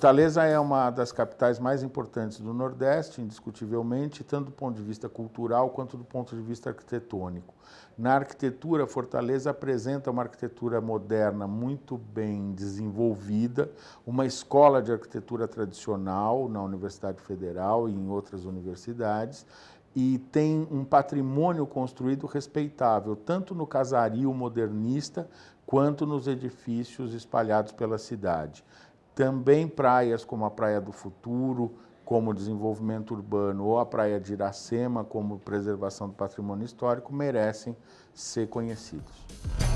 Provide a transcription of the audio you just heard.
Fortaleza é uma das capitais mais importantes do Nordeste, indiscutivelmente, tanto do ponto de vista cultural quanto do ponto de vista arquitetônico. Na arquitetura, Fortaleza apresenta uma arquitetura moderna muito bem desenvolvida, uma escola de arquitetura tradicional na Universidade Federal e em outras universidades, e tem um patrimônio construído respeitável, tanto no casario modernista quanto nos edifícios espalhados pela cidade. Também praias como a Praia do Futuro, como desenvolvimento urbano, ou a Praia de Iracema, como preservação do patrimônio histórico, merecem ser conhecidos.